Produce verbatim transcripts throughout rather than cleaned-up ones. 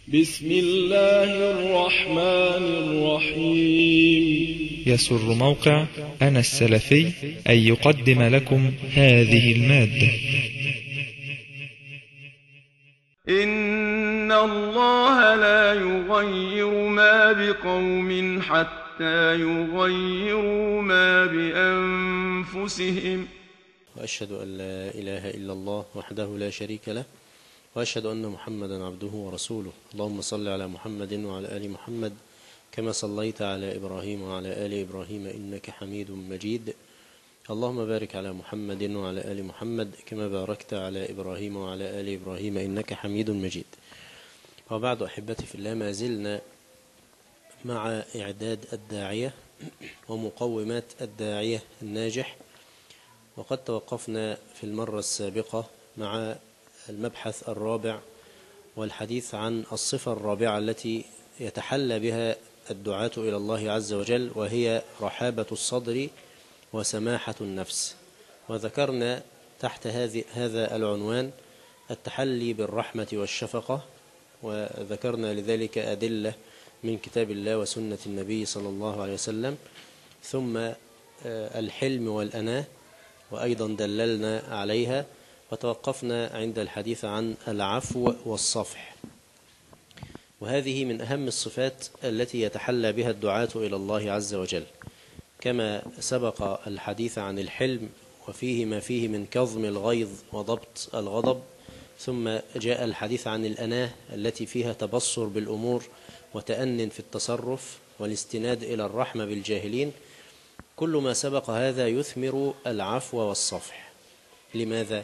بسم الله الرحمن الرحيم. يسر موقع أنا السلفي أن يقدم لكم هذه المادة. إن الله لا يغير ما بقوم حتى يغيروا ما بأنفسهم. وأشهد أن لا إله إلا الله وحده لا شريك له، وأشهد أن محمدا عبده ورسوله. اللهم صل على محمد وعلى آل محمد كما صليت على إبراهيم وعلى آل إبراهيم إنك حميد مجيد. اللهم بارك على محمد وعلى آل محمد كما باركت على إبراهيم وعلى آل إبراهيم إنك حميد مجيد. وبعد، أحبتي في الله، ما زلنا مع إعداد الداعية ومقومات الداعية الناجح، وقد توقفنا في المرة السابقة مع المبحث الرابع والحديث عن الصفة الرابعة التي يتحلى بها الدعاة إلى الله عز وجل، وهي رحابة الصدر وسماحة النفس. وذكرنا تحت هذه هذا العنوان التحلي بالرحمة والشفقة، وذكرنا لذلك أدلة من كتاب الله وسنة النبي صلى الله عليه وسلم، ثم الحلم والأناة وأيضا دللنا عليها، وتوقفنا عند الحديث عن العفو والصفح. وهذه من أهم الصفات التي يتحلى بها الدعاة إلى الله عز وجل، كما سبق الحديث عن الحلم وفيه ما فيه من كظم الغيظ وضبط الغضب، ثم جاء الحديث عن الأناة التي فيها تبصر بالأمور وتأن في التصرف والاستناد إلى الرحمة بالجاهلين. كل ما سبق هذا يثمر العفو والصفح. لماذا؟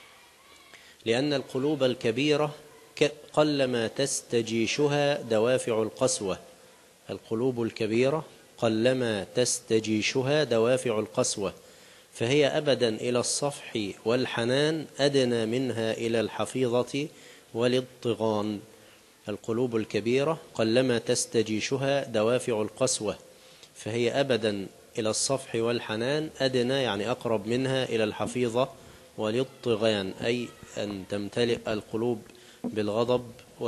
لأن القلوب الكبيرة قلما تستجيشها دوافع القسوة. القلوب الكبيرة قلما تستجيشها دوافع القسوة، فهي أبدا إلى الصفح والحنان أدنى منها إلى الحفيظة والاضطغان. القلوب الكبيرة قلما تستجيشها دوافع القسوة، فهي أبدا إلى الصفح والحنان أدنى، يعني أقرب منها إلى الحفيظة والاضطغان، أي أن تمتلئ القلوب بالغضب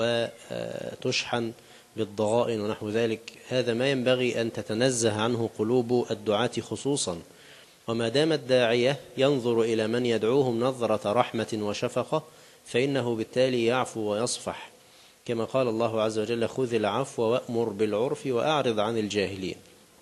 وتشحن بالضغائن ونحو ذلك. هذا ما ينبغي أن تتنزه عنه قلوب الدعاة خصوصا. وما دام الداعية ينظر إلى من يدعوهم نظرة رحمة وشفقة، فإنه بالتالي يعفو ويصفح، كما قال الله عز وجل: خذ العفو وأمر بالعرف وأعرض عن الجاهلين.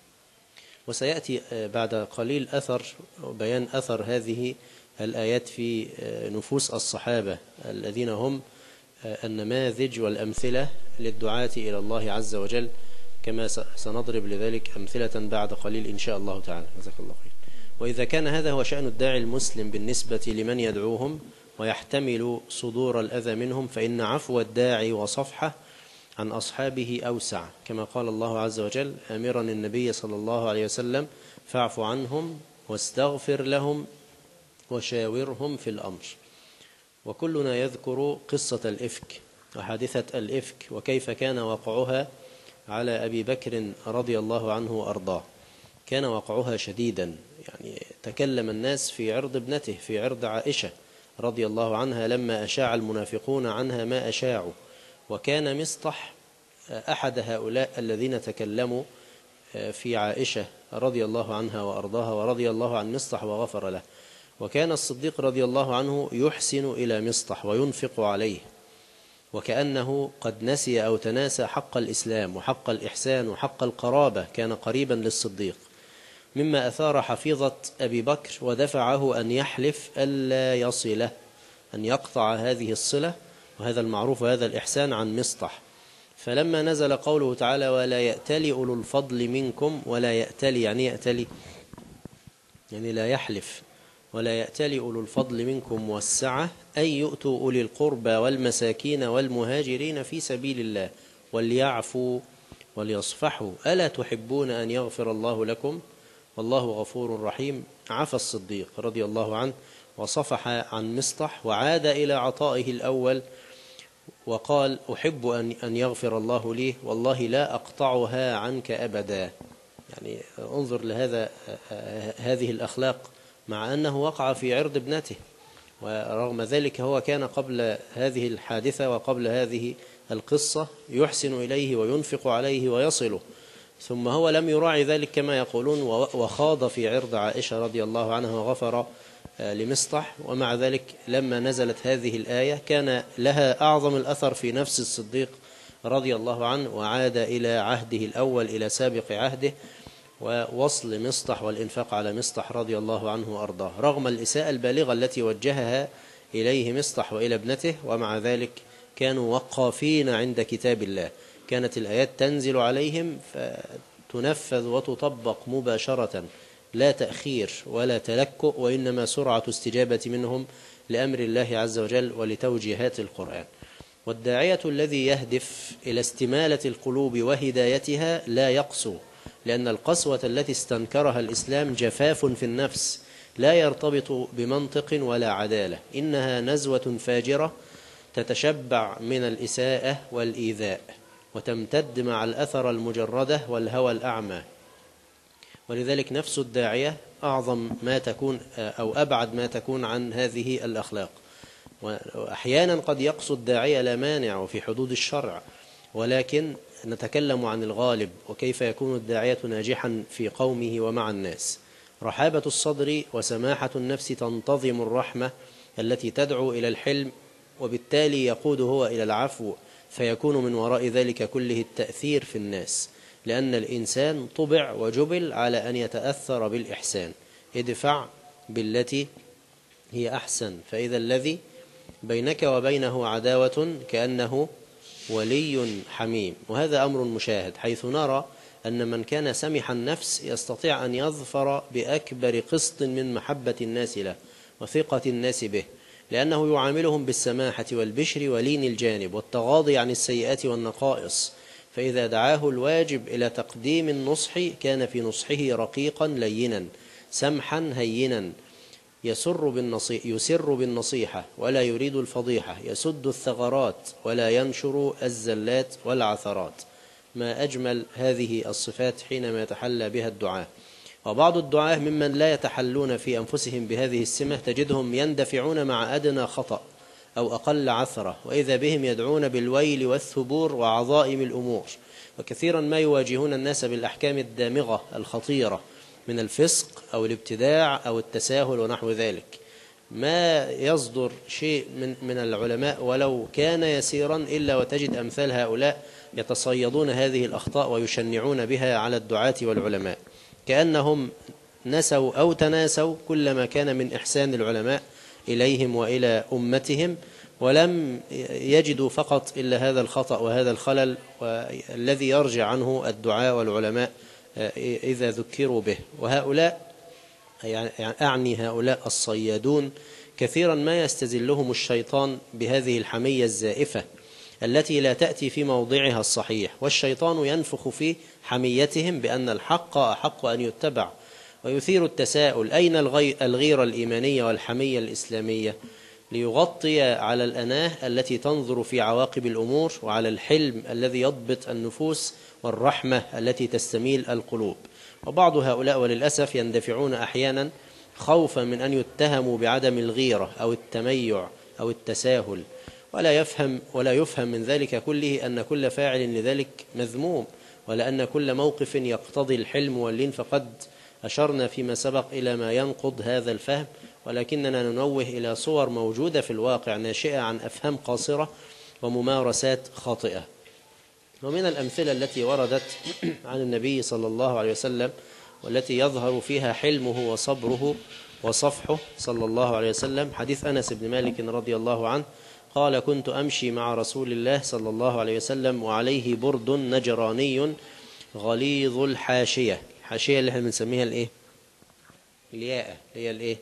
وسيأتي بعد قليل أثر بيان أثر هذه الآيات في نفوس الصحابة الذين هم النماذج والأمثلة للدعاة إلى الله عز وجل، كما سنضرب لذلك أمثلة بعد قليل إن شاء الله تعالى. جزاك الله خير. وإذا كان هذا هو شأن الداعي المسلم بالنسبة لمن يدعوهم ويحتمل صدور الأذى منهم، فإن عفو الداعي وصفحه عن أصحابه أوسع، كما قال الله عز وجل آمرا النبي صلى الله عليه وسلم: فاعف عنهم واستغفر لهم وشاورهم في الأمر. وكلنا يذكر قصة الإفك وحادثة الإفك وكيف كان وقعها على أبي بكر رضي الله عنه وأرضاه. كان وقعها شديدا، يعني تكلم الناس في عرض ابنته، في عرض عائشة رضي الله عنها، لما أشاع المنافقون عنها ما أشاعوا. وكان مصطح أحد هؤلاء الذين تكلموا في عائشة رضي الله عنها وأرضاها، ورضي الله عن مصطح وغفر له. وكان الصديق رضي الله عنه يحسن إلى مصطح وينفق عليه، وكأنه قد نسي أو تناسى حق الإسلام وحق الإحسان وحق القرابة، كان قريبا للصديق، مما أثار حفيظة أبي بكر ودفعه أن يحلف ألا يصله، أن يقطع هذه الصلة وهذا المعروف وهذا الإحسان عن مصطح. فلما نزل قوله تعالى: ولا يأتلي أولو الفضل منكم، ولا يأتلي يعني يأتلي يعني لا يحلف، ولا يأتلي أولو الفضل منكم والسعة أن يؤتوا أولي القربى والمساكين والمهاجرين في سبيل الله وليعفوا وليصفحوا ألا تحبون أن يغفر الله لكم والله غفور رحيم. عفى الصديق رضي الله عنه وصفح عن مصطح وعاد إلى عطائه الأول، وقال: أحب أن يغفر الله لي والله لا أقطعها عنك أبدا. يعني انظر لهذا هذه الأخلاق، مع أنه وقع في عرض ابنته، ورغم ذلك هو كان قبل هذه الحادثة وقبل هذه القصة يحسن إليه وينفق عليه ويصله، ثم هو لم يراعي ذلك كما يقولون وخاض في عرض عائشة رضي الله عنها وغفر لمصطح. ومع ذلك لما نزلت هذه الآية كان لها أعظم الأثر في نفس الصديق رضي الله عنه، وعاد إلى عهده الأول إلى سابق عهده ووصل مصطح والإنفاق على مصطح رضي الله عنه وأرضاه، رغم الإساءة البالغة التي وجهها إليه مصطح وإلى ابنته. ومع ذلك كانوا وقافين عند كتاب الله، كانت الآيات تنزل عليهم فتنفذ وتطبق مباشرة، لا تأخير ولا تلكؤ، وإنما سرعة استجابة منهم لأمر الله عز وجل ولتوجيهات القرآن. والداعية الذي يهدف إلى استمالة القلوب وهدايتها لا يقسو، لأن القسوة التي استنكرها الإسلام جفاف في النفس لا يرتبط بمنطق ولا عدالة، إنها نزوة فاجرة تتشبع من الإساءة والإيذاء وتمتد مع الأثر المجردة والهوى الأعمى. ولذلك نفس الداعية أعظم ما تكون أو أبعد ما تكون عن هذه الأخلاق. وأحيانا قد يقصد الداعية لا مانع وفي حدود الشرع، ولكن نتكلم عن الغالب وكيف يكون الداعية ناجحا في قومه ومع الناس. رحابة الصدر وسماحة النفس تنتظم الرحمة التي تدعو إلى الحلم، وبالتالي يقود هو إلى العفو، فيكون من وراء ذلك كله التأثير في الناس، لأن الإنسان طبع وجبل على أن يتأثر بالإحسان. ادفع بالتي هي أحسن فإذا الذي بينك وبينه عداوة كأنه ولي حميم. وهذا أمر مشاهد، حيث نرى أن من كان سمح النفس يستطيع أن يظفر بأكبر قسط من محبة الناس له وثقة الناس به، لأنه يعاملهم بالسماحة والبشر ولين الجانب والتغاضي عن السيئات والنقائص. فإذا دعاه الواجب إلى تقديم النصح كان في نصحه رقيقا لينا سمحا هينا، يسر بالنصيحة, يسر بالنصيحة ولا يريد الفضيحة، يسد الثغرات ولا ينشر الزلات والعثرات. ما أجمل هذه الصفات حينما يتحلى بها الدعاة. وبعض الدعاة ممن لا يتحلون في أنفسهم بهذه السمة تجدهم يندفعون مع أدنى خطأ أو أقل عثرة، وإذا بهم يدعون بالويل والثبور وعظائم الأمور. وكثيرا ما يواجهون الناس بالأحكام الدامغة الخطيرة من الفسق أو الابتداع أو التساهل ونحو ذلك. ما يصدر شيء من, من العلماء ولو كان يسيرا إلا وتجد أمثال هؤلاء يتصيدون هذه الأخطاء ويشنعون بها على الدعاة والعلماء، كأنهم نسوا أو تناسوا كل ما كان من إحسان العلماء إليهم وإلى أمتهم، ولم يجدوا فقط إلا هذا الخطأ وهذا الخلل والذي يرجع عنه الدعاة والعلماء إذا ذكروا به. وهؤلاء يعني أعني هؤلاء الصيادون كثيرا ما يستزلهم الشيطان بهذه الحمية الزائفة التي لا تأتي في موضعها الصحيح، والشيطان ينفخ في حميتهم بأن الحق أحق أن يتبع، ويثير التساؤل أين الغيرة الإيمانية والحمية الإسلامية، ليغطي على الأناه التي تنظر في عواقب الأمور، وعلى الحلم الذي يضبط النفوس، والرحمة التي تستميل القلوب. وبعض هؤلاء وللأسف يندفعون أحيانا خوفا من أن يتهموا بعدم الغيرة أو التميع أو التساهل، ولا يفهم ولا يفهم من ذلك كله أن كل فاعل لذلك مذموم، ولا أن كل موقف يقتضي الحلم واللين، فقد أشرنا فيما سبق إلى ما ينقض هذا الفهم، ولكننا ننوه إلى صور موجودة في الواقع ناشئة عن أفهام قاصرة وممارسات خاطئة. ومن الأمثلة التي وردت عن النبي صلى الله عليه وسلم والتي يظهر فيها حلمه وصبره وصفحه صلى الله عليه وسلم حديث أنس بن مالك رضي الله عنه قال: كنت أمشي مع رسول الله صلى الله عليه وسلم وعليه برد نجراني غليظ الحاشية. الحاشية اللي احنا بنسميها الايه؟ الياء، هي الايه؟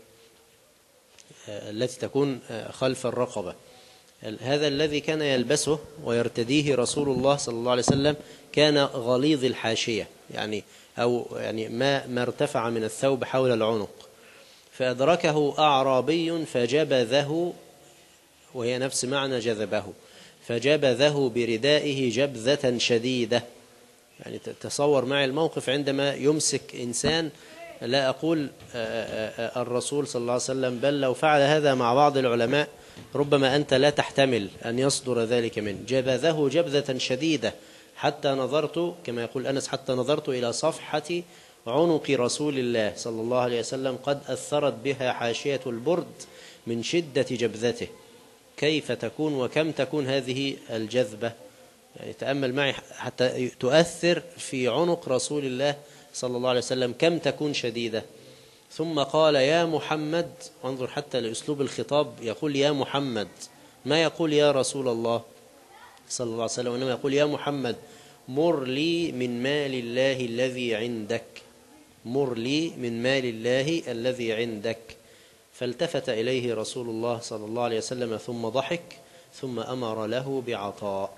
التي تكون خلف الرقبة. هذا الذي كان يلبسه ويرتديه رسول الله صلى الله عليه وسلم كان غليظ الحاشية، يعني أو يعني ما ما ارتفع من الثوب حول العنق. فأدركه أعرابي فجبذه، وهي نفس معنى جذبه، فجبذه بردائه جبذة شديدة. يعني تصور معي الموقف عندما يمسك إنسان، لا أقول الرسول صلى الله عليه وسلم، بل لو فعل هذا مع بعض العلماء ربما أنت لا تحتمل أن يصدر ذلك منه. جبذه جبذة شديدة حتى نظرت، كما يقول أنس، حتى نظرت إلى صفحة عنق رسول الله صلى الله عليه وسلم قد أثرت بها حاشية البرد من شدة جبذته. كيف تكون وكم تكون هذه الجذبة؟ يعني تأمل معي حتى تؤثر في عنق رسول الله صلى الله عليه وسلم كم تكون شديدة. ثم قال يا محمد، وانظر حتى لأسلوب الخطاب، يقول يا محمد، ما يقول يا رسول الله صلى الله عليه وسلم، وإنما يقول يا محمد مر لي من مال الله الذي عندك، مر لي من مال الله الذي عندك. فالتفت إليه رسول الله صلى الله عليه وسلم ثم ضحك ثم أمر له بعطاء.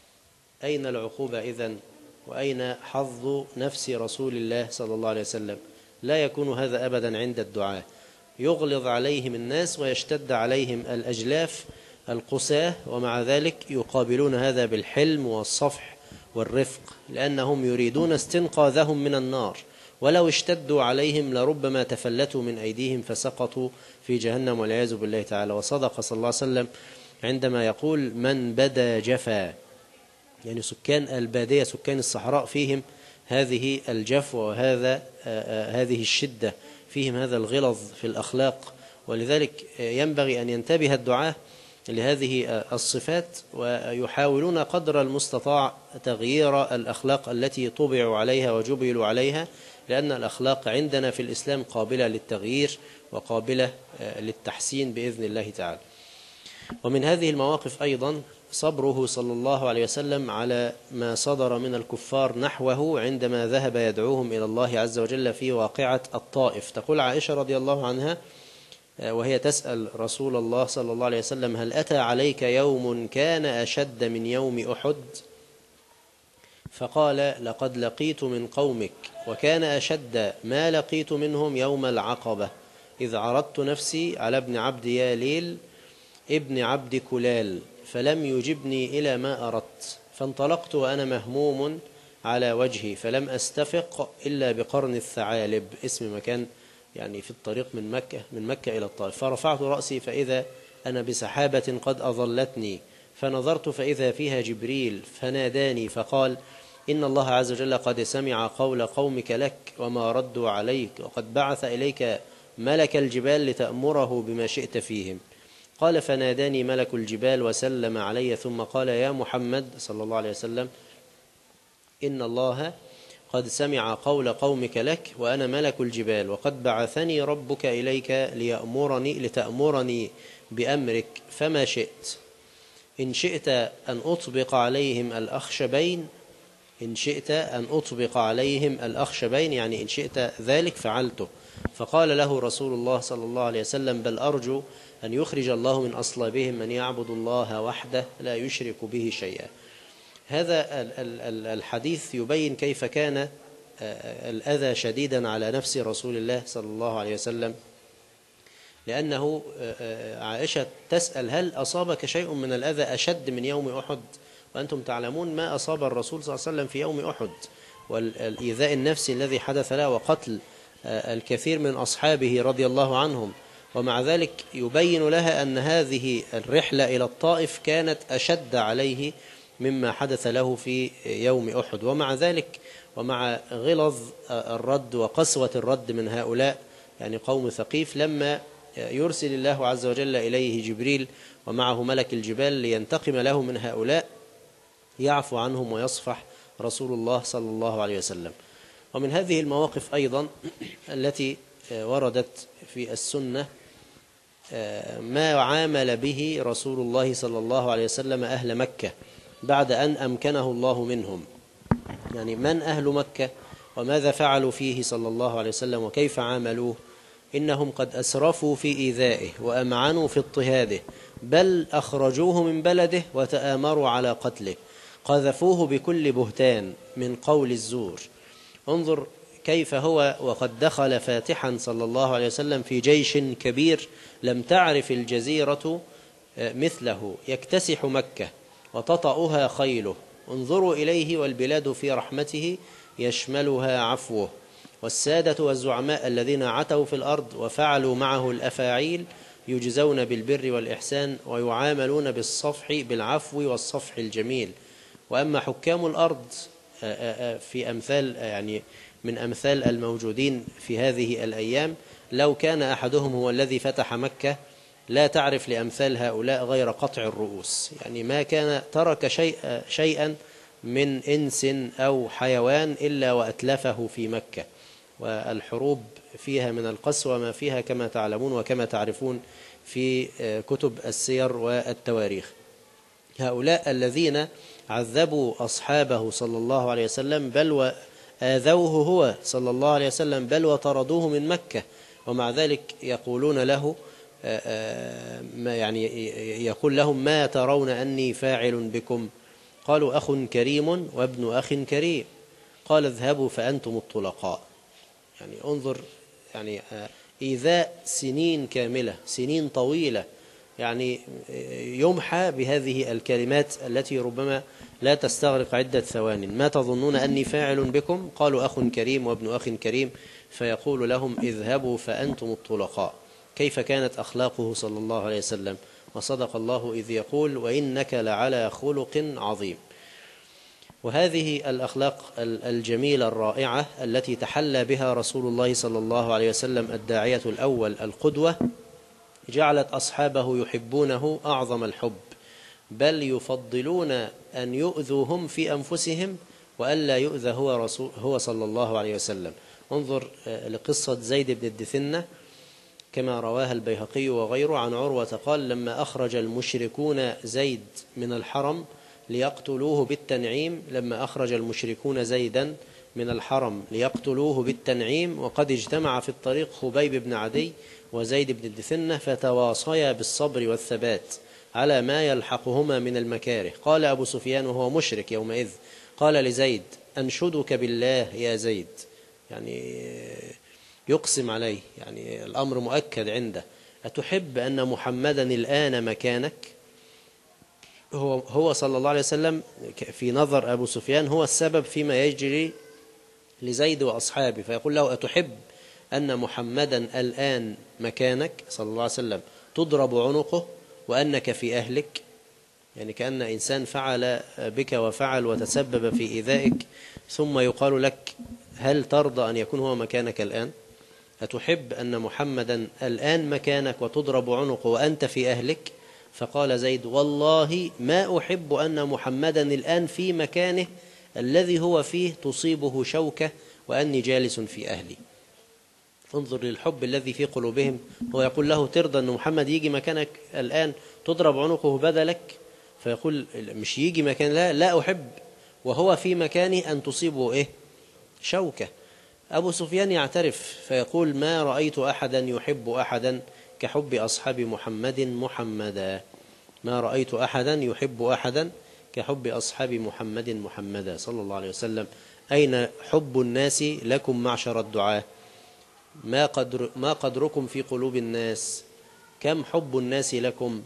أين العقوبة إذن؟ وأين حظ نفس رسول الله صلى الله عليه وسلم؟ لا يكون هذا أبدا عند الدعاء. يغلظ عليهم الناس ويشتد عليهم الأجلاف القساة، ومع ذلك يقابلون هذا بالحلم والصفح والرفق، لأنهم يريدون استنقاذهم من النار، ولو اشتدوا عليهم لربما تفلتوا من أيديهم فسقطوا في جهنم والعياذ بالله تعالى. وصدق صلى الله عليه وسلم عندما يقول من بدا جفا، يعني سكان البادية سكان الصحراء فيهم هذه الجفوة وهذا هذه الشدة، فيهم هذا الغلظ في الأخلاق. ولذلك ينبغي أن ينتبه الدعاة لهذه الصفات، ويحاولون قدر المستطاع تغيير الأخلاق التي طبعوا عليها وجبلوا عليها، لأن الأخلاق عندنا في الإسلام قابلة للتغيير وقابلة للتحسين بإذن الله تعالى. ومن هذه المواقف أيضا صبره صلى الله عليه وسلم على ما صدر من الكفار نحوه عندما ذهب يدعوهم إلى الله عز وجل في واقعة الطائف. تقول عائشة رضي الله عنها وهي تسأل رسول الله صلى الله عليه وسلم هل أتى عليك يوم كان أشد من يوم أحد؟ فقال لقد لقيت من قومك وكان أشد ما لقيت منهم يوم العقبة إذ عرضت نفسي على ابن عبد ياليل ابن عبد كلال فلم يجبني إلى ما أردت، فانطلقت وأنا مهموم على وجهي فلم أستفق إلا بقرن الثعالب، اسم مكان يعني في الطريق من مكة من مكة إلى الطائف. فرفعت رأسي فإذا أنا بسحابة قد أظلتني، فنظرت فإذا فيها جبريل فناداني فقال إن الله عز وجل قد سمع قول قومك لك وما ردوا عليك، وقد بعث إليك ملك الجبال لتأمره بما شئت فيهم. قال فناداني ملك الجبال وسلم علي ثم قال يا محمد صلى الله عليه وسلم إن الله قد سمع قول قومك لك وأنا ملك الجبال، وقد بعثني ربك إليك ليأمرني لتأمرني بأمرك فما شئت، إن شئت أن أطبق عليهم الأخشبين إن شئت أن أطبق عليهم الأخشبين يعني إن شئت ذلك فعلته. فقال له رسول الله صلى الله عليه وسلم بل أرجو أن يخرج الله من أصلابهم من يعبد الله وحده لا يشرك به شيئا. هذا الحديث يبين كيف كان الأذى شديدا على نفس رسول الله صلى الله عليه وسلم، لأنه عائشة تسأل هل أصابك شيء من الأذى أشد من يوم أحد؟ وأنتم تعلمون ما أصاب الرسول صلى الله عليه وسلم في يوم أحد، والإيذاء النفسي الذي حدث له وقتل الكثير من أصحابه رضي الله عنهم. ومع ذلك يبين لها أن هذه الرحلة إلى الطائف كانت أشد عليه مما حدث له في يوم أحد. ومع ذلك ومع غلظ الرد وقسوة الرد من هؤلاء يعني قوم ثقيف، لما يرسل الله عز وجل إليه جبريل ومعه ملك الجبال لينتقم له من هؤلاء يعفو عنهم ويصفح رسول الله صلى الله عليه وسلم. ومن هذه المواقف أيضا التي وردت في السنة ما عامل به رسول الله صلى الله عليه وسلم أهل مكة بعد أن أمكنه الله منهم، يعني من أهل مكة وماذا فعلوا فيه صلى الله عليه وسلم وكيف عاملوه. إنهم قد أسرفوا في إيذائه وأمعنوا في اضطهاده، بل أخرجوه من بلده وتآمروا على قتله، قذفوه بكل بهتان من قول الزور. انظر كيف هو وقد دخل فاتحا صلى الله عليه وسلم في جيش كبير لم تعرف الجزيرة مثله يكتسح مكة وتطأها خيله. انظروا إليه والبلاد في رحمته يشملها عفوه، والسادة والزعماء الذين عتوا في الأرض وفعلوا معه الأفاعيل يجزون بالبر والإحسان ويعاملون بالصفح بالعفو والصفح الجميل. وأما حكام الأرض في أمثال يعني من أمثال الموجودين في هذه الأيام، لو كان أحدهم هو الذي فتح مكة لا تعرف لأمثال هؤلاء غير قطع الرؤوس، يعني ما كان ترك شيء شيئا من إنس أو حيوان إلا وأتلفه في مكة. والحروب فيها من القسوة ما فيها كما تعلمون وكما تعرفون في كتب السير والتواريخ. هؤلاء الذين عذبوا أصحابه صلى الله عليه وسلم بل وآذوه هو صلى الله عليه وسلم بل وطردوه من مكة، ومع ذلك يقولون له يعني يقول لهم ما ترون أني فاعل بكم؟ قالوا أخ كريم وابن أخ كريم. قال اذهبوا فأنتم الطلقاء. يعني انظر، يعني إيذاء سنين كاملة، سنين طويلة، يعني يمحى بهذه الكلمات التي ربما لا تستغرق عدة ثوان. ما تظنون أني فاعل بكم؟ قالوا أخ كريم وابن أخ كريم. فيقول لهم اذهبوا فأنتم الطلقاء. كيف كانت أخلاقه صلى الله عليه وسلم؟ وصدق الله إذ يقول وإنك لعلى خلق عظيم. وهذه الأخلاق الجميلة الرائعة التي تحلى بها رسول الله صلى الله عليه وسلم الداعية الأول القدوة جعلت أصحابه يحبونه أعظم الحب، بل يفضلون أن يؤذوهم في أنفسهم وألا يؤذى هو, رسول هو صلى الله عليه وسلم. انظر لقصة زيد بن الدثنة كما رواها البيهقي وغيره عن عروة قال لما أخرج المشركون زيد من الحرم ليقتلوه بالتنعيم لما أخرج المشركون زيدا من الحرم ليقتلوه بالتنعيم وقد اجتمع في الطريق خبيب بن عدي وزيد بن الدثنة فتواصيا بالصبر والثبات على ما يلحقهما من المكاره. قال أبو سفيان وهو مشرك يومئذ قال لزيد أنشدك بالله يا زيد، يعني يقسم عليه، يعني الأمر مؤكد عنده، أتحب أن محمدا الآن مكانك؟ هو, هو صلى الله عليه وسلم في نظر أبو سفيان هو السبب فيما يجري لزيد وأصحابه، فيقول له أتحب أن محمدا الآن مكانك صلى الله عليه وسلم تضرب عنقه وأنك في أهلك؟ يعني كأن إنسان فعل بك وفعل وتسبب في إيذائك ثم يقال لك هل ترضى أن يكون هو مكانك الآن؟ أتحب أن محمدا الآن مكانك وتضرب عنقه وأنت في أهلك؟ فقال زيد والله ما أحب أن محمدا الآن في مكانه الذي هو فيه تصيبه شوكة وأني جالس في أهلي. انظر للحب الذي في قلوبهم. هو يقول له ترضى أن محمد يجي مكانك الآن تضرب عنقه بدلك؟ فيقول مش يجي مكان، لا لا أحب وهو في مكانه أن تصيبه إيه؟ شوكة. أبو سفيان يعترف فيقول ما رأيت أحدا يحب أحدا كحب أصحاب محمد محمدا، ما رأيت أحدا يحب أحدا كحب أصحاب محمد محمدا صلى الله عليه وسلم. أين حب الناس لكم معشر الدعاة؟ ما قدر ما قدركم في قلوب الناس؟ كم حب الناس لكم؟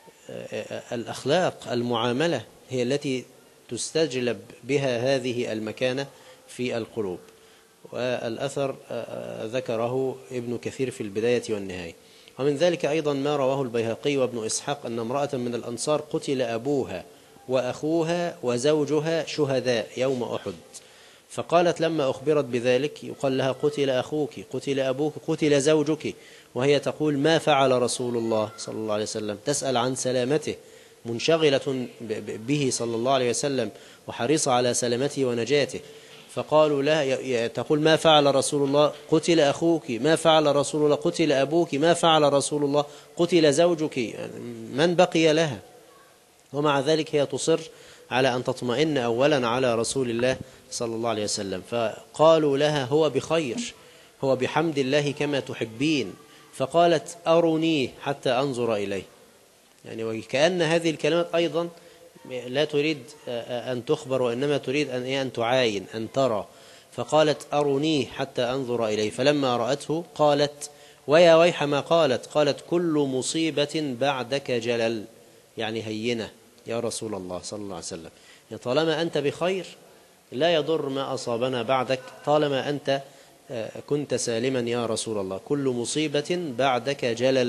الأخلاق المعاملة هي التي تستجلب بها هذه المكانة في القلوب. والأثر ذكره ابن كثير في البداية والنهاية. ومن ذلك أيضا ما رواه البيهقي وابن إسحاق أن امرأة من الأنصار قتل أبوها وأخوها وزوجها شهداء يوم أحد، فقالت لما أخبرت بذلك يقال لها قتل أخوك قتل أبوك قتل زوجك، وهي تقول ما فعل رسول الله صلى الله عليه وسلم، تسأل عن سلامته منشغلة به صلى الله عليه وسلم وحريصة على سلامته ونجاته. فقالوا لا، تقول ما فعل رسول الله قتل أخوك، ما فعل رسول الله قتل أبوك، ما فعل رسول الله قتل زوجك، يعني من بقي لها؟ ومع ذلك هي تصر على أن تطمئن أولا على رسول الله صلى الله عليه وسلم. فقالوا لها هو بخير، هو بحمد الله كما تحبين. فقالت أرونيه حتى أنظر إليه، يعني وكأن هذه الكلمات أيضا لا تريد أن تخبر وإنما تريد أن أن تعاين أن ترى. فقالت أرونيه حتى أنظر إليه، فلما رأته قالت ويا ويح ما قالت، قالت كل مصيبة بعدك جلل، يعني هينة يا رسول الله صلى الله عليه وسلم، يعني طالما أنت بخير لا يضر ما أصابنا بعدك طالما أنت كنت سالما يا رسول الله، كل مصيبة بعدك جلل،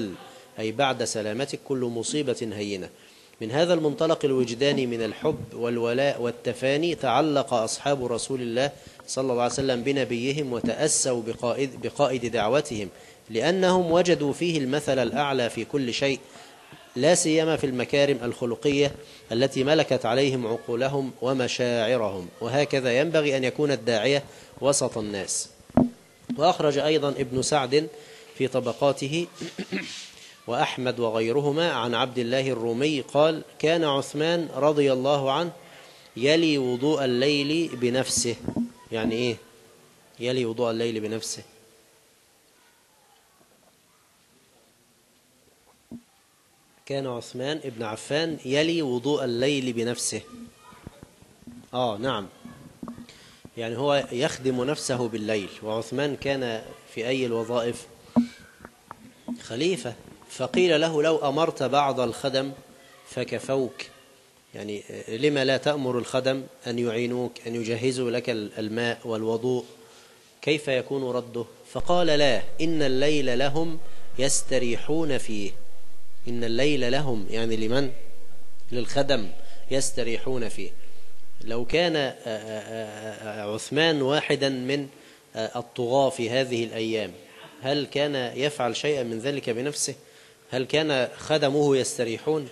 أي بعد سلامتك كل مصيبة هينة. من هذا المنطلق الوجداني من الحب والولاء والتفاني تعلق أصحاب رسول الله صلى الله عليه وسلم بنبيهم وتأسوا بقائد, بقائد دعوتهم، لأنهم وجدوا فيه المثل الأعلى في كل شيء، لا سيما في المكارم الخلقية التي ملكت عليهم عقولهم ومشاعرهم. وهكذا ينبغي أن يكون الداعية وسط الناس. وأخرج أيضا ابن سعد في طبقاته وأحمد وغيرهما عن عبد الله الرومي قال: كان عثمان رضي الله عنه يلي وضوء الليل بنفسه. يعني إيه يلي وضوء الليل بنفسه؟ كان عثمان ابن عفان يلي وضوء الليل بنفسه. آه نعم، يعني هو يخدم نفسه بالليل. وعثمان كان في أي الوظائف؟ خليفة. فقيل له: لو أمرت بعض الخدم فكفوك، يعني لما لا تأمر الخدم أن يعينوك، أن يجهزوا لك الماء والوضوء؟ كيف يكون رده؟ فقال: لا، إن الليل لهم يستريحون فيه. إن الليل لهم يعني لمن؟ للخدم يستريحون فيه. لو كان عثمان واحدا من الطغاة في هذه الأيام، هل كان يفعل شيئا من ذلك بنفسه؟ هل كان خدمه يستريحون؟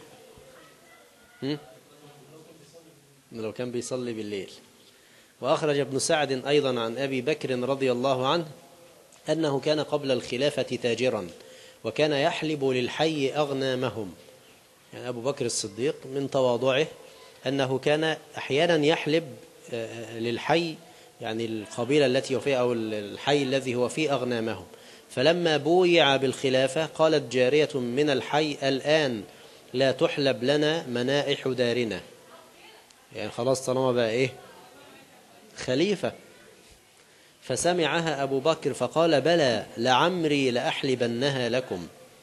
لو كان بيصلي بالليل. وأخرج ابن سعد أيضا عن أبي بكر رضي الله عنه أنه كان قبل الخلافة تاجرا، وكان يحلب للحي أغنامهم. يعني أبو بكر الصديق من تواضعه أنه كان أحيانا يحلب للحي، يعني القبيلة التي هو فيها أو الحي الذي هو فيه أغنامهم. فلما بويع بالخلافة قالت جارية من الحي: الآن لا تحلب لنا منائح دارنا. يعني خلاص طالما بقى إيه خليفة. فسمعها أبو بكر فقال: بلى لعمري لأحلبنها لكم.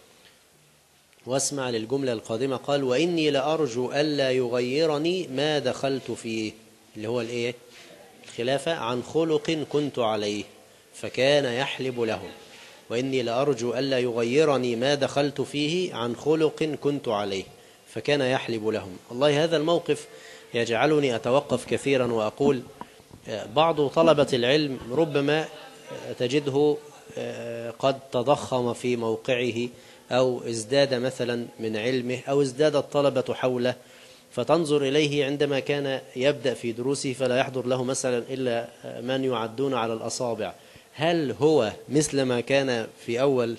واسمع للجملة القادمة، قال: وإني لأرجو ألا يغيرني ما دخلت فيه، اللي هو الإيه الخلافة، عن خلق كنت عليه. فكان يحلب لهم. وإني لأرجو ألا يغيرني ما دخلت فيه عن خلق كنت عليه. فكان يحلب لهم. والله هذا الموقف يجعلني أتوقف كثيرا وأقول: بعض طلبة العلم ربما تجده قد تضخم في موقعه، أو ازداد مثلا من علمه، أو ازداد الطلبة حوله، فتنظر إليه عندما كان يبدأ في دروسه فلا يحضر له مثلا إلا من يعدون على الأصابع. هل هو مثل ما كان في أول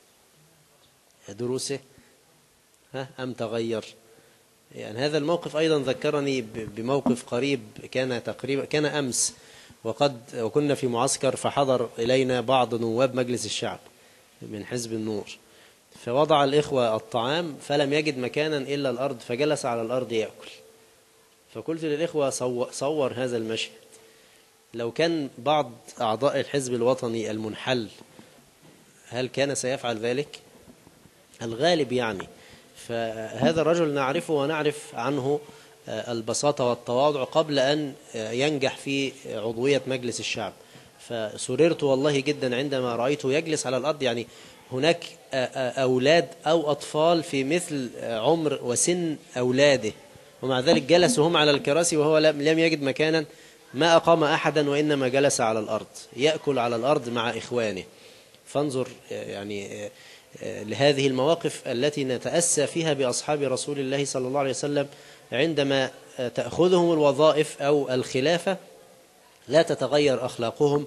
دروسه ها أم تغير؟ يعني هذا الموقف أيضا ذكرني بموقف قريب كان تقريبا كان أمس، وقد وكنا في معسكر فحضر إلينا بعض نواب مجلس الشعب من حزب النور، فوضع الإخوة الطعام فلم يجد مكانا إلا الأرض، فجلس على الأرض يأكل. فقلت للإخوة: صور هذا المشهد، لو كان بعض أعضاء الحزب الوطني المنحل هل كان سيفعل ذلك؟ الغالب يعني. فهذا الرجل نعرفه ونعرف عنه البساطة والتواضع قبل أن ينجح في عضوية مجلس الشعب. فسررت والله جدا عندما رأيته يجلس على الأرض. يعني هناك أولاد أو أطفال في مثل عمر وسن أولاده، ومع ذلك جلسوا هم على الكراسي وهو لم يجد مكانا، ما أقام أحدا وإنما جلس على الأرض يأكل على الأرض مع إخوانه. فانظر يعني لهذه المواقف التي نتأسى فيها بأصحاب رسول الله صلى الله عليه وسلم، عندما تأخذهم الوظائف أو الخلافة لا تتغير أخلاقهم،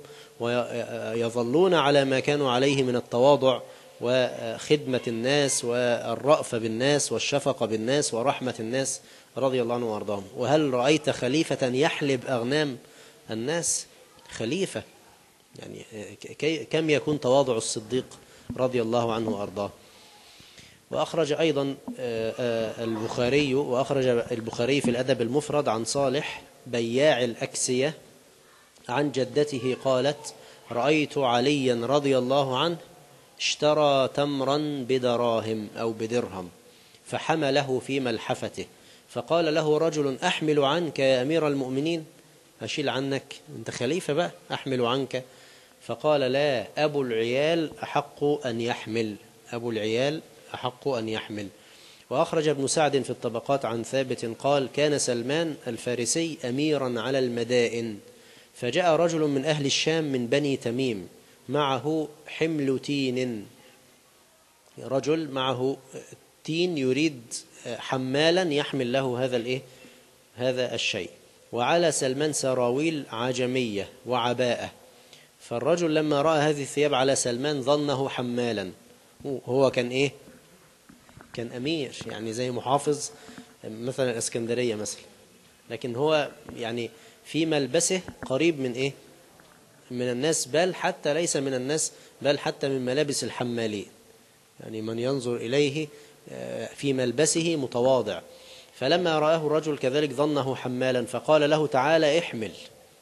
ويظلون على ما كانوا عليه من التواضع وخدمة الناس والرأفة بالناس والشفقة بالناس ورحمة الناس رضي الله عنه وارضاهم. وهل رأيت خليفة يحلب أغنام الناس؟ خليفة يعني كم يكون تواضع الصديق رضي الله عنه وارضاه. وأخرج أيضا البخاري وأخرج البخاري في الأدب المفرد عن صالح بياع الأكسية عن جدته قالت: رأيت عليا رضي الله عنه اشترى تمرا بدراهم أو بدرهم فحمله في ملحفته، فقال له رجل: أحمل عنك يا أمير المؤمنين؟ أشيل عنك أنت خليفة بقى، أحمل عنك. فقال: لا، أبو العيال أحق أن يحمل، أبو العيال أحق أن يحمل. وأخرج ابن سعد في الطبقات عن ثابت قال كان سلمان الفارسي أميرا على المدائن، فجاء رجل من أهل الشام من بني تميم معه حمل تين، رجل معه تين يريد حمالا يحمل له هذا الإيه؟ هذا الشيء، وعلى سلمان سراويل عجمية وعباءة. فالرجل لما رأى هذه الثياب على سلمان ظنه حمالا، هو كان إيه؟ كان أمير، يعني زي محافظ مثلا الإسكندرية مثلا، لكن هو يعني في ملبسه قريب من إيه؟ من الناس، بل حتى ليس من الناس، بل حتى من ملابس الحمالين، يعني من ينظر إليه في ملبسه متواضع. فلما رآه الرجل كذلك ظنه حمالا، فقال له تعالى احمل،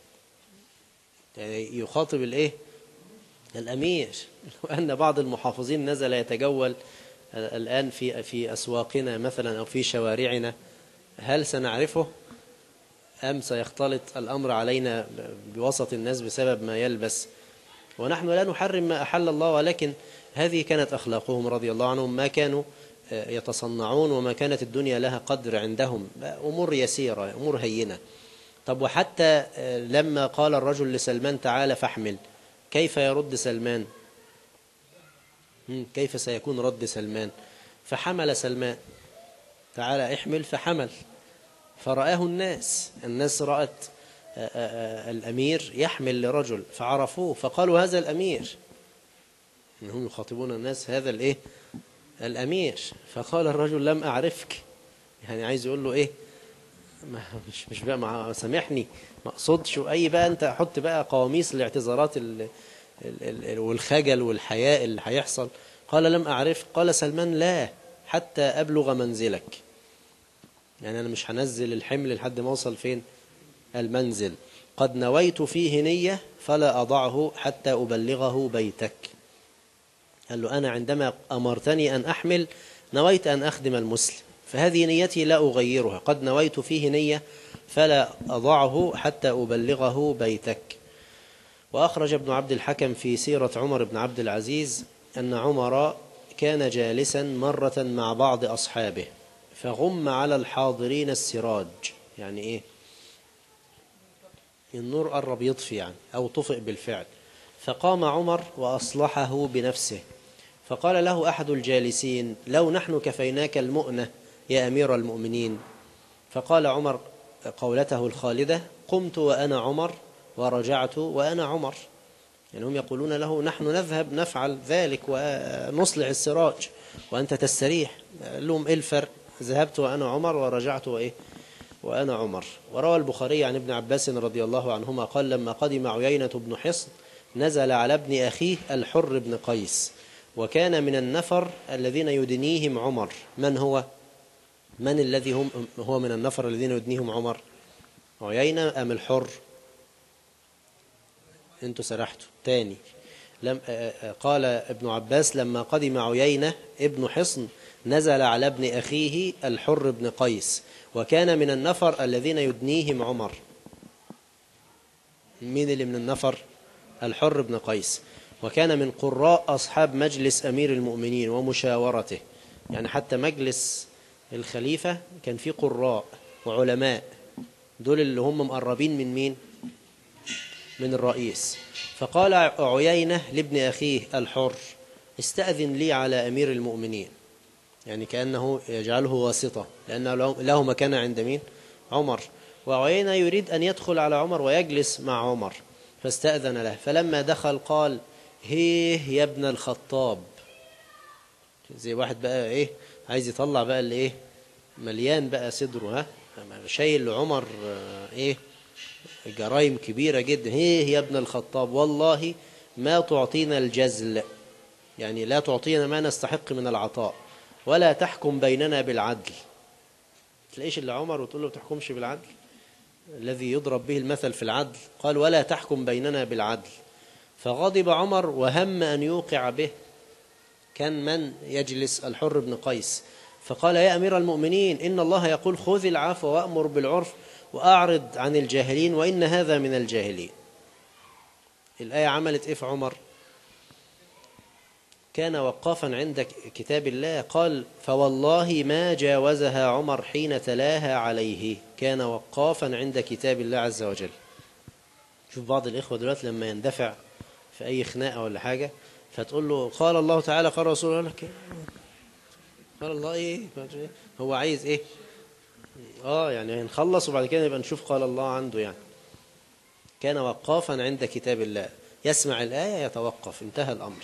يعني يخاطب الإيه؟ الأمير. وأن بعض المحافظين نزل يتجول الآن في في أسواقنا مثلا أو في شوارعنا، هل سنعرفه أم سيختلط الأمر علينا بوسط الناس بسبب ما يلبس؟ ونحن لا نحرم ما أحل الله، ولكن هذه كانت أخلاقهم رضي الله عنهم، ما كانوا يتصنعون وما كانت الدنيا لها قدر عندهم، أمور يسيرة، أمور هينة. طب وحتى لما قال الرجل لسلمان تعالى فاحمل، كيف يرد سلمان؟ كيف سيكون رد سلمان؟ فحمل سلمان، تعالى احمل، فحمل، فرآه الناس، الناس رأت الأمير يحمل لرجل فعرفوه، فقالوا هذا الأمير، إنهم يخاطبون الناس هذا الإيه؟ الأمير. فقال الرجل لم أعرفك، يعني عايز يقول له إيه؟ مش مش بقى مع سامحني، ما اقصدش أي بقى، أنت حط بقى قواميس الاعتذارات والخجل والحياء اللي هيحصل. قال لم أعرف. قال سلمان لا حتى أبلغ منزلك، يعني أنا مش هنزل الحمل لحد ما أوصل فين؟ المنزل. قد نويت فيه نية فلا أضعه حتى أبلغه بيتك. قال له أنا عندما أمرتني أن أحمل نويت أن أخدم المسلم، فهذه نيتي لا أغيرها، قد نويت فيه نية فلا أضعه حتى أبلغه بيتك. وأخرج ابن عبد الحكم في سيرة عمر بن عبد العزيز أن عمر كان جالسا مرة مع بعض أصحابه فغم على الحاضرين السراج، يعني إيه؟ النور قرب يطفي يعني، أو طفئ بالفعل. فقام عمر وأصلحه بنفسه، فقال له أحد الجالسين لو نحن كفيناك المؤنة يا أمير المؤمنين. فقال عمر قولته الخالدة قمت وأنا عمر ورجعت وأنا عمر، يعني هم يقولون له نحن نذهب نفعل ذلك ونصلح السراج وأنت تستريح. قال لهم إيه الفرق؟ ذهبت وأنا عمر ورجعت وإيه؟ وأنا عمر. وروى البخاري عن ابن عباس رضي الله عنهما قال لما قدم عيينة بن حصن نزل على ابن أخيه الحر بن قيس، وكان من النفر الذين يدنيهم عمر. من هو؟ من الذي هم هو من النفر الذين يدنيهم عمر؟ عيينة أم الحر؟ انتوا سرحتوا تاني. لم قال ابن عباس لما قدم عيينة ابن حصن نزل على ابن أخيه الحر بن قيس، وكان من النفر الذين يدنيهم عمر. مين اللي من النفر؟ الحر بن قيس، وكان من قراء أصحاب مجلس أمير المؤمنين ومشاورته، يعني حتى مجلس الخليفة كان فيه قراء وعلماء، دول اللي هم مقربين من مين؟ من الرئيس. فقال عيينة لابن أخيه الحر استأذن لي على أمير المؤمنين، يعني كأنه يجعله واسطة، لأنه له مكان عند مين؟ عمر. وعيينة يريد أن يدخل على عمر ويجلس مع عمر، فاستأذن له. فلما دخل قال هيه يا ابن الخطاب، زي واحد بقى إيه عايز يطلع بقى اللي إيه مليان بقى صدره، ها شايل لعمر إيه جرائم كبيرة جدا. هيه يا ابن الخطاب والله ما تعطينا الجزل، يعني لا تعطينا ما نستحق من العطاء، ولا تحكم بيننا بالعدل. تلاقيش اللي عمر وتقول له بتحكمش بالعدل، الذي يضرب به المثل في العدل. قال ولا تحكم بيننا بالعدل. فغضب عمر وهم أن يوقع به. كان من يجلس؟ الحر بن قيس. فقال يا أمير المؤمنين إن الله يقول خذ العفو وأمر بالعرف وأعرض عن الجاهلين وإن هذا من الجاهلين. الآية عملت إيه في عمر؟ كان وقافا عند كتاب الله، قال فوالله ما جاوزها عمر حين تلاها عليه، كان وقافا عند كتاب الله عز وجل. شوف بعض الإخوة دلوقتي لما يندفع في أي خناقة ولا حاجة فتقول له قال الله تعالى قال رسول الله، لك قال الله إيه هو عايز إيه؟ آه يعني هنخلص وبعد كده يبقى نشوف قال الله عنده. يعني كان وقافا عند كتاب الله، يسمع الآية يتوقف، انتهى الأمر.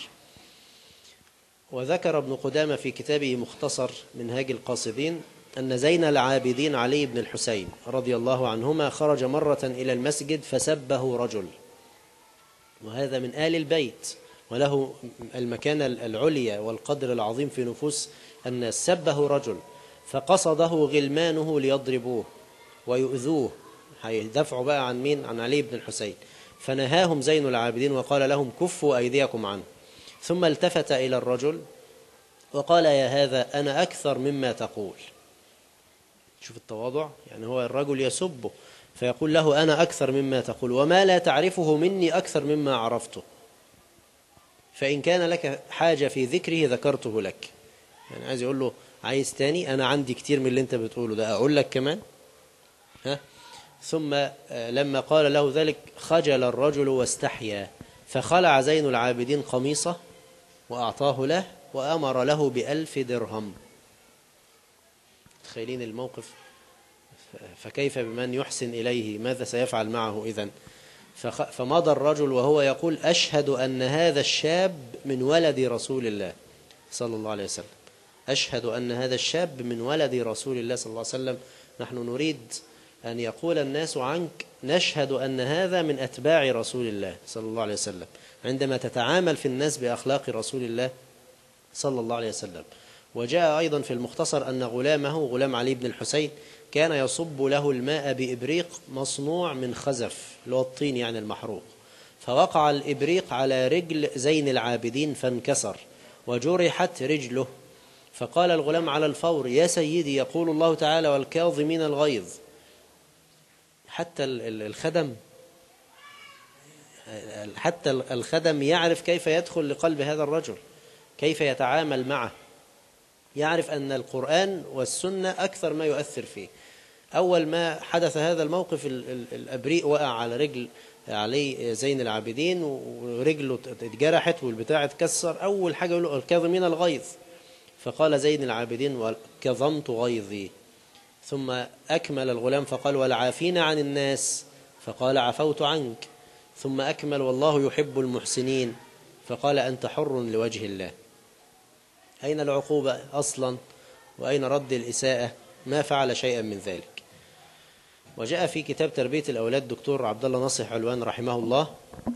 وذكر ابن قدامة في كتابه مختصر منهاج القاصدين أن زين العابدين علي بن الحسين رضي الله عنهما خرج مرة إلى المسجد فسبه رجل، وهذا من آل البيت وله المكانة العليا والقدر العظيم في نفوس الناس. سبه رجل فقصده غلمانه ليضربوه ويؤذوه، هيدفعوا بقى عن مين؟ عن علي بن الحسين. فنهاهم زين العابدين وقال لهم كفوا أيديكم عنه، ثم التفت إلى الرجل وقال يا هذا أنا أكثر مما تقول. شوف التواضع، يعني هو الرجل يسبه فيقول له أنا أكثر مما تقول، وما لا تعرفه مني أكثر مما عرفته، فإن كان لك حاجة في ذكره ذكرته لك. يعني عايز يقول له عايز تاني، أنا عندي كتير من اللي أنت بتقوله ده، أقول لك كمان. ها؟ ثم لما قال له ذلك خجل الرجل واستحيا، فخلع زين العابدين قميصه وأعطاه له وأمر له بألف درهم. تخيلين الموقف، فكيف بمن يحسن إليه، ماذا سيفعل معه إذن؟ فمضى الرجل وهو يقول أشهد أن هذا الشاب من ولد رسول الله صلى الله عليه وسلم، أشهد أن هذا الشاب من ولد رسول الله صلى الله عليه وسلم. نحن نريد أن يقول الناس عنك نشهد أن هذا من أتباع رسول الله صلى الله عليه وسلم، عندما تتعامل في الناس بأخلاق رسول الله صلى الله عليه وسلم. وجاء أيضا في المختصر أن غلامه غلام علي بن الحسين كان يصب له الماء بإبريق مصنوع من خزف، اللي هو الطين يعني المحروق، فوقع الإبريق على رجل زين العابدين فانكسر وجرحت رجله، فقال الغلام على الفور يا سيدي يقول الله تعالى والكاظمين الغيظ. حتى الخدم حتى الخدم يعرف كيف يدخل لقلب هذا الرجل، كيف يتعامل معه، يعرف أن القرآن والسنة أكثر ما يؤثر فيه. أول ما حدث هذا الموقف الأبريق وقع على رجل علي زين العابدين ورجله اتجرحت والبتاع اتكسر، أول حاجة يقول له الكاظمين الغيظ، فقال زين العابدين وكظمت غيظي. ثم أكمل الغلام فقال والعافين عن الناس، فقال عفوت عنك. ثم أكمل والله يحب المحسنين، فقال أنت حر لوجه الله. أين العقوبة أصلا؟ وأين رد الإساءة؟ ما فعل شيئا من ذلك. وجاء في كتاب تربية الأولاد دكتور عبد الله ناصح علوان رحمه الله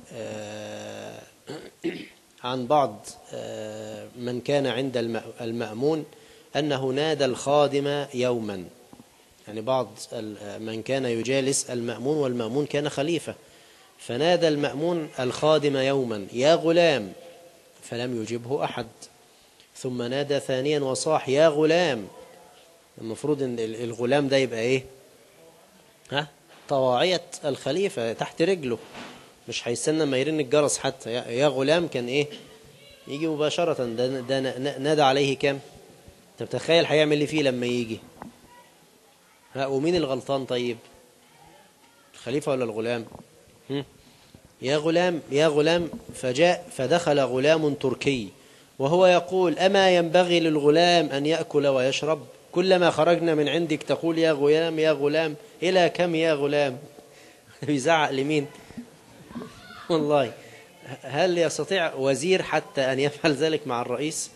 عن بعض من كان عند المأمون أنه نادى الخادم يوما، يعني بعض من كان يجالس المأمون والمأمون كان خليفة، فنادى المأمون الخادم يوما يا غلام، فلم يجبه أحد. ثم نادى ثانيا وصاح يا غلام، المفروض ان الغلام ده يبقى ايه؟ ها؟ طواعية الخليفة تحت رجله، مش هيستنى ما يرن الجرس حتى. يا غلام كان ايه؟ يجي مباشرة. ده, ده نادى عليه كام؟ انت بتخيل هيعمل لي فيه لما يجي؟ ها؟ ومين الغلطان طيب؟ الخليفة ولا الغلام؟ هم؟ يا غلام يا غلام. فجاء فدخل غلام تركي وهو يقول أما ينبغي للغلام أن يأكل ويشرب؟ كلما خرجنا من عندك تقول يا غلام يا غلام، إلى كم يا غلام؟ بيزعق لمين؟ والله هل يستطيع وزير حتى أن يفعل ذلك مع الرئيس؟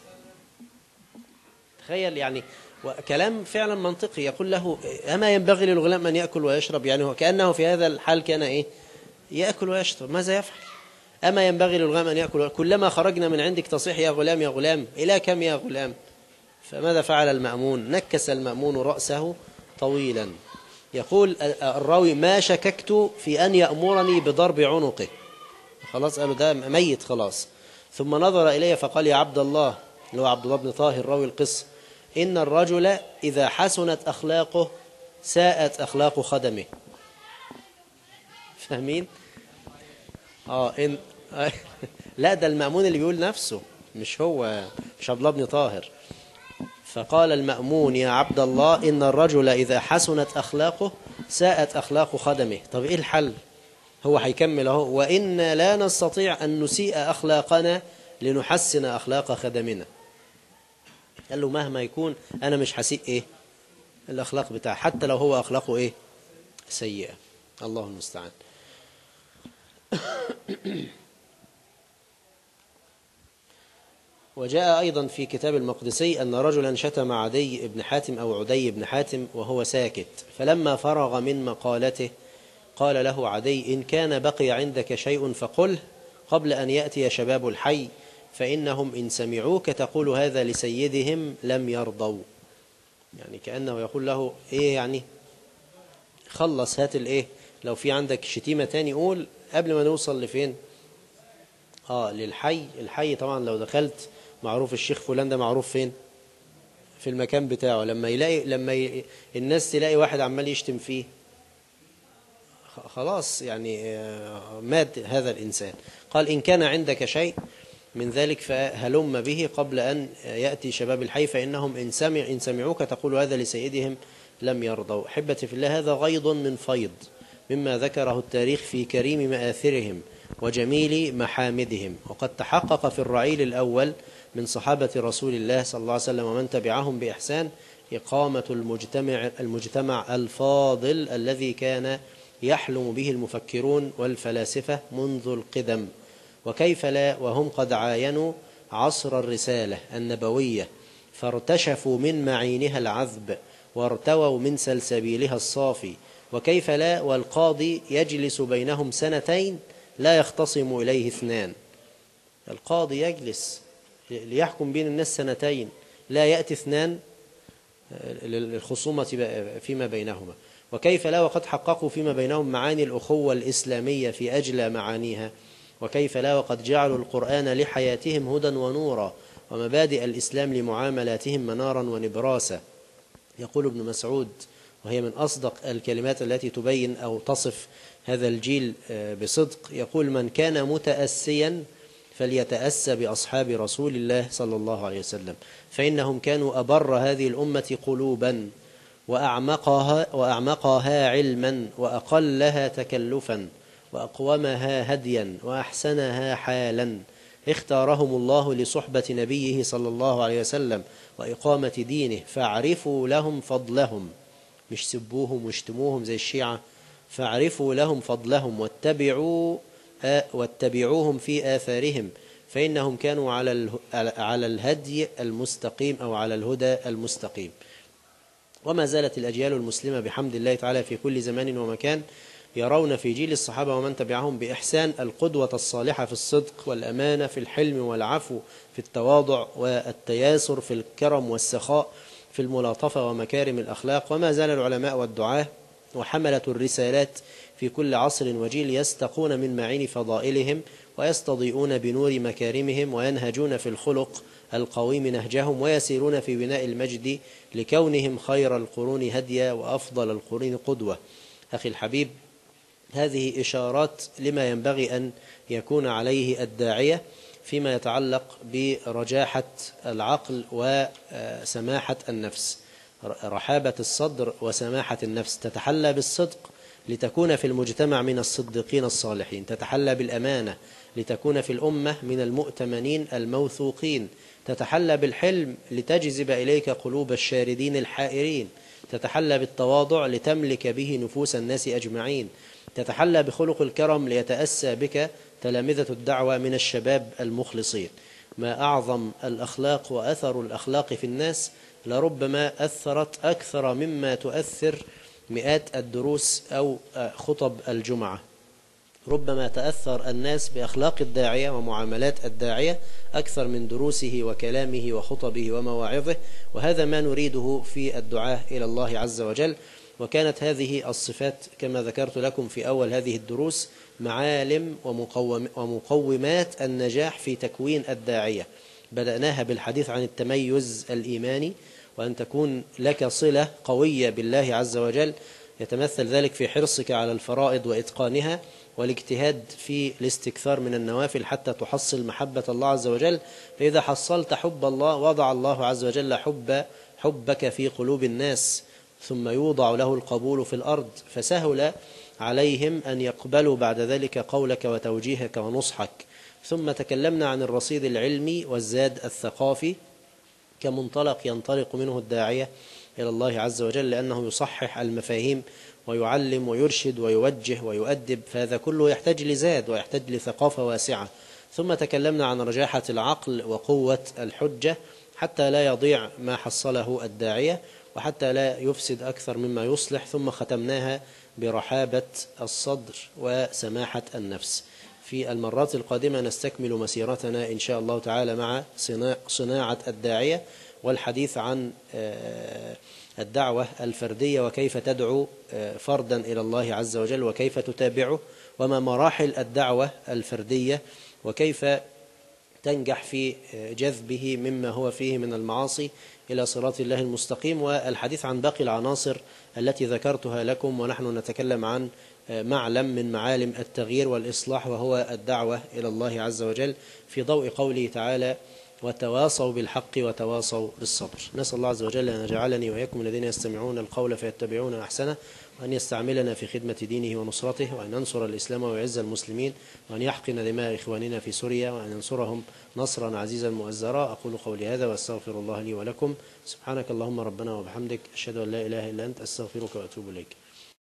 تخيل يعني، كلام فعلا منطقي. يقول له أما ينبغي للغلام أن يأكل ويشرب، يعني كأنه في هذا الحال كان إيه؟ يأكل ويشرب. ماذا يفعل؟ أما ينبغي للغلام أن يأكل، كلما خرجنا من عندك تصيح يا غلام يا غلام، إلى كم يا غلام؟ فماذا فعل المأمون؟ نكس المأمون رأسه طويلا. يقول الراوي ما شككت في أن يأمرني بضرب عنقه، خلاص قالوا ده ميت خلاص. ثم نظر إليه فقال يا عبد الله، اللي هو عبد الله بن طاهر راوي القصة، إن الرجل إذا حسنت أخلاقه ساءت أخلاق خدمه. فاهمين؟ آه إن لا ده المأمون اللي بيقول نفسه، مش هو، مش عبد الله بن طاهر. فقال المأمون يا عبد الله إن الرجل إذا حسنت أخلاقه ساءت أخلاق خدمه. طب إيه الحل؟ هو هيكمل اهو، وإنا لا نستطيع أن نسيء أخلاقنا لنحسن أخلاق خدمنا. قال له مهما يكون أنا مش هسيء إيه الأخلاق بتاعه، حتى لو هو أخلاقه إيه سيئة. الله المستعان. وجاء أيضا في كتاب المقدسي أن رجلا شتم عدي بن حاتم أو عدي بن حاتم وهو ساكت، فلما فرغ من مقالته قال له عدي إن كان بقي عندك شيء فقله قبل أن يأتي شباب الحي، فإنهم إن سمعوك تقول هذا لسيدهم لم يرضوا. يعني كأنه يقول له إيه يعني خلص هات الإيه، لو في عندك شتيمة تاني قول قبل ما نوصل لفين. آه للحي. الحي طبعا لو دخلت معروف الشيخ فلان ده معروف فين في المكان بتاعه، لما يلاقي لما ي... الناس تلاقي واحد عمال يشتم فيه خلاص يعني مات هذا الإنسان. قال إن كان عندك شيء من ذلك فهلم به قبل أن يأتي شباب الحي، فإنهم إن, سمع إن سمعوك تقول هذا لسيدهم لم يرضوا. أحبتي في الله، هذا غيض من فيض مما ذكره التاريخ في كريم مآثرهم وجميل محامدهم. وقد تحقق في الرعيل الأول من صحابة رسول الله صلى الله عليه وسلم ومن تبعهم بإحسان إقامة المجتمع, المجتمع الفاضل الذي كان يحلم به المفكرون والفلاسفة منذ القدم. وكيف لا وهم قد عاينوا عصر الرسالة النبوية فارتشفوا من معينها العذب وارتووا من سلسبيلها الصافي. وكيف لا والقاضي يجلس بينهم سنتين لا يختصم إليه اثنان. القاضي يجلس ليحكم بين الناس سنتين لا يأتي اثنان للخصومة فيما بينهما. وكيف لا وقد حققوا فيما بينهم معاني الأخوة الإسلامية في أجلى معانيها. وكيف لا وقد جعلوا القرآن لحياتهم هدى ونورا ومبادئ الإسلام لمعاملاتهم منارا ونبراسا. يقول ابن مسعود وهي من أصدق الكلمات التي تبين أو تصف هذا الجيل بصدق، يقول من كان متأسيا فليتأسى بأصحاب رسول الله صلى الله عليه وسلم، فإنهم كانوا أبر هذه الأمة قلوبا وأعمقها, وأعمقها علما وأقلها تكلفا وأقومها هديا وأحسنها حالا. اختارهم الله لصحبة نبيه صلى الله عليه وسلم وإقامة دينه، فاعرفوا لهم فضلهم، مش سبوهم واشتموهم زي الشيعة، فاعرفوا لهم فضلهم واتبعوا واتبعوهم في آثارهم، فإنهم كانوا على على الهدي المستقيم أو على الهدى المستقيم. وما زالت الأجيال المسلمة بحمد الله تعالى في كل زمان ومكان يرون في جيل الصحابة ومن تبعهم بإحسان القدوة الصالحة في الصدق والأمانة، في الحلم والعفو، في التواضع والتياسر، في الكرم والسخاء، في الملاطفة ومكارم الأخلاق. وما زال العلماء والدعاة وحملة الرسالات في كل عصر وجيل يستقون من معين فضائلهم ويستضيئون بنور مكارمهم وينهجون في الخلق القويم نهجهم ويسيرون في بناء المجد لكونهم خير القرون هديا وأفضل القرون قدوة. أخي الحبيب، هذه إشارات لما ينبغي أن يكون عليه الداعية فيما يتعلق برجاحة العقل وسماحة النفس. رحابة الصدر وسماحة النفس، تتحلى بالصدق لتكون في المجتمع من الصديقين الصالحين، تتحلى بالأمانة لتكون في الأمة من المؤتمنين الموثوقين، تتحلى بالحلم لتجذب إليك قلوب الشاردين الحائرين، تتحلى بالتواضع لتملك به نفوس الناس أجمعين، تتحلى بخلق الكرم ليتأسى بك تلامذة الدعوة من الشباب المخلصين. ما أعظم الأخلاق وأثر الأخلاق في الناس لربما أثرت أكثر مما تؤثر مئات الدروس أو خطب الجمعة. ربما تأثر الناس بأخلاق الداعية ومعاملات الداعية أكثر من دروسه وكلامه وخطبه ومواعظه، وهذا ما نريده في الدعاء إلى الله عز وجل. وكانت هذه الصفات كما ذكرت لكم في أول هذه الدروس معالم ومقومات النجاح في تكوين الداعية. بدأناها بالحديث عن التميز الإيماني، وأن تكون لك صلة قوية بالله عز وجل يتمثل ذلك في حرصك على الفرائض وإتقانها والاجتهاد في الاستكثار من النوافل حتى تحصل محبة الله عز وجل. فإذا حصلت حب الله وضع الله عز وجل حب حبك في قلوب الناس، ثم يوضع له القبول في الأرض، فسهل عليهم أن يقبلوا بعد ذلك قولك وتوجيهك ونصحك. ثم تكلمنا عن الرصيد العلمي والزاد الثقافي كمنطلق ينطلق منه الداعية إلى الله عز وجل، لأنه يصحح المفاهيم ويعلم ويرشد ويوجه ويؤدب، فهذا كله يحتاج لزاد ويحتاج لثقافة واسعة. ثم تكلمنا عن رجاحة العقل وقوة الحجة حتى لا يضيع ما حصله الداعية وحتى لا يفسد أكثر مما يصلح. ثم ختمناها برحابة الصدر وسماحة النفس. في المرات القادمة نستكمل مسيرتنا إن شاء الله تعالى مع صناعة الداعية والحديث عن الدعوة الفردية وكيف تدعو فردا إلى الله عز وجل وكيف تتابعه، وما مراحل الدعوة الفردية وكيف تنجح في جذبه مما هو فيه من المعاصي إلى صراط الله المستقيم، والحديث عن باقي العناصر التي ذكرتها لكم ونحن نتكلم عن معلم من معالم التغيير والإصلاح وهو الدعوة إلى الله عز وجل، في ضوء قوله تعالى وتواصوا بالحق وتواصوا بالصبر. نسأل الله عز وجل أن يجعلني وإياكم الذين يستمعون القول فيتبعون أحسنه، وأن يستعملنا في خدمة دينه ونصرته، وأن ينصر الإسلام ويعز المسلمين، وأن يحقن دماء إخواننا في سوريا، وأن ينصرهم نصرا عزيزا مؤزرا. أقول قولي هذا وأستغفر الله لي ولكم. سبحانك اللهم ربنا وبحمدك، أشهد أن لا إله إلا أنت، أستغفرك وأتوب إليك.